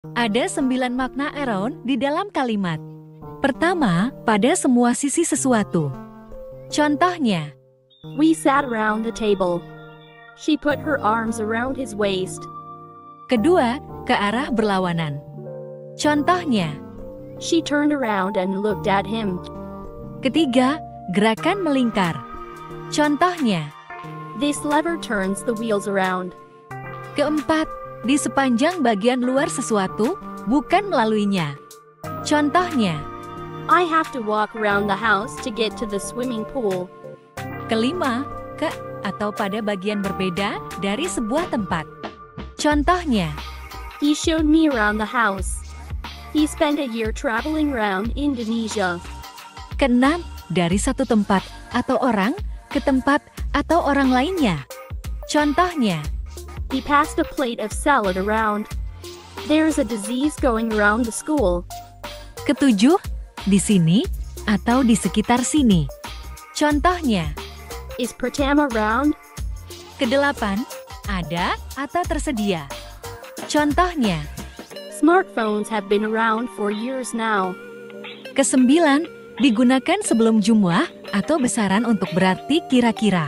Ada 9 makna around di dalam kalimat. Pertama, pada semua sisi sesuatu. Contohnya, We sat around the table. She put her arms around his waist. kedua, ke arah berlawanan. Contohnya, She turned around and looked at him. ketiga, gerakan melingkar. Contohnya, This lever turns the wheels around. keempat, di sepanjang bagian luar sesuatu, bukan melaluinya. Contohnya, I have to walk around the house to get to the swimming pool. kelima, ke atau pada bagian berbeda dari sebuah tempat. Contohnya, He showed me around the house. He spent a year traveling around Indonesia. keenam, dari satu tempat atau orang ke tempat atau orang lainnya. Contohnya, He passed a plate of salad around. There's a disease going around the school. ketujuh, di sini atau di sekitar sini. Contohnya, Is Pratama around? kedelapan, ada atau tersedia. Contohnya, Smartphones have been around for years now. kesembilan, digunakan sebelum jumlah atau besaran untuk berarti kira-kira.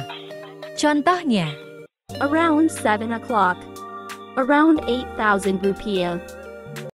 Contohnya, Around 7 o'clock. Around 8,000 rupiah.